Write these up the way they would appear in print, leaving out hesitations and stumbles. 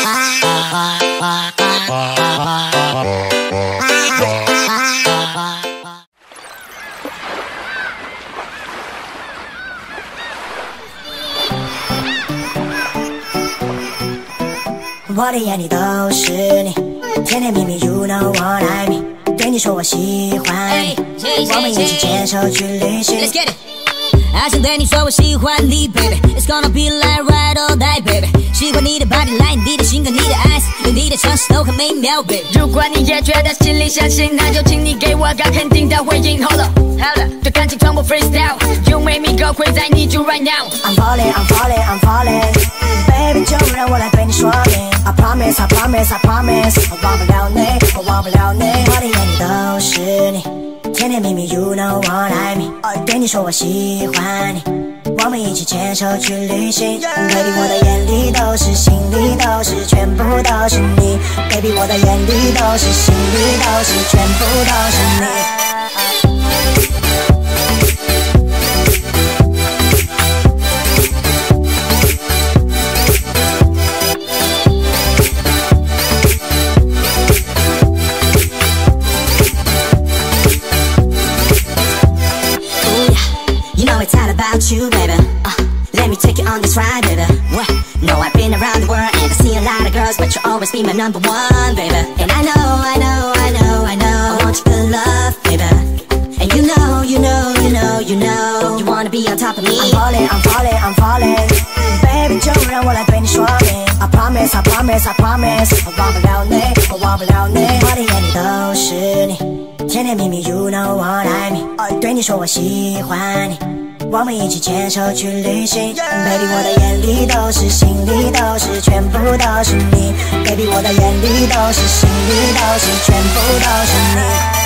我的眼里都是你，甜甜蜜蜜 You know what I mean。对你说我喜欢你，我们一起牵手去旅行。 I 想对你说我喜欢你 baby It's gonna be like ride or die baby 喜欢你的 body line 你的性格你的 eyes 你的城市都很美妙 baby 如果你也觉得心里相信那就请你给我个肯定的回应 Hold up 对感情从不 freestyle You make me go crazy I need you right now I'm falling I'm falling I'm falling Baby 就让我来对你说明 I promise I promise I promise 我忘不了你我忘不了你我的眼里都是你甜甜蜜蜜 You know what I mean 对你说我喜欢你我们一起牵手去旅行 Baby 我的眼里都是心里都是全部都是你 Baby 我的眼里都是心里都是全部都是你 It's all about you, baby. Let me take you on this ride, baby. What? No, I've been around the world and I see a lot of girls, but you'll always be my number one, baby. And I know, I know, I know, I know, I want your good love, baby. And you know, you know, you know, you know, you wanna be on top of me. I'm falling, I'm falling, I'm falling. Baby, 就让我来对你说明 I promise, I promise, I promise 我忘不了你，我忘不了你我的眼里都是你甜甜蜜蜜 You know what I mean 对你说我喜欢你我们一起牵手去旅行 Baby 我的眼里都是心里都是全部都是你 Baby 我的眼里都是心里都是全部都是你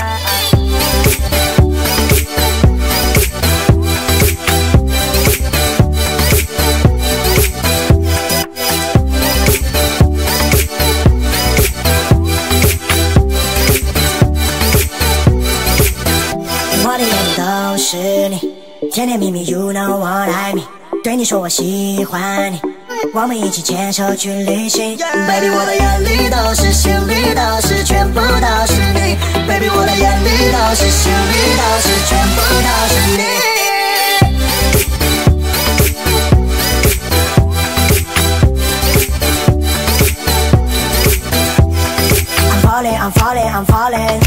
我的眼里都是你甜甜蜜蜜 You know what I mean 对你说我喜欢你我们一起牵手去旅行 Baby 我的眼里都是心里都是全部都是你 Baby 我的眼里都是心里都是全部都是你I'm falling, I'm falling, I'm falling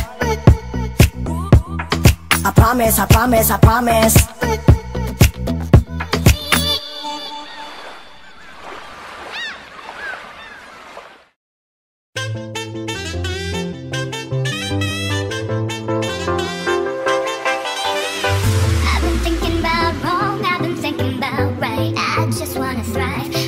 I promise, I promise, I promise I've been thinking about wrong, I've been thinking about right I just wanna thrive